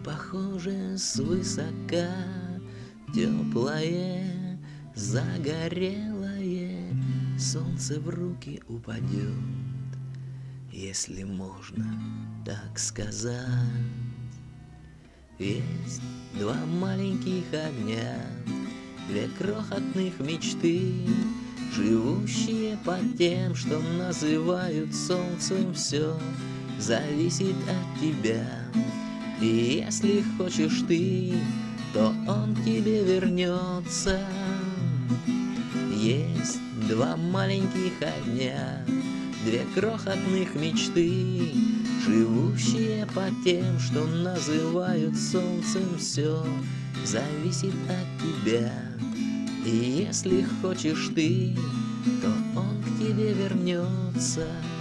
похоже свысока, теплое, загорелое солнце в руки упадет, если можно так сказать. Есть два маленьких огня, две крохотных мечты, живущие под тем, что называют солнцем. Все зависит от тебя, и если хочешь ты, то он к тебе вернется. Есть два маленьких огня, две крохотных мечты, живущие под тем, что называют солнцем. Все зависит от тебя, и если хочешь ты, то он к тебе вернется.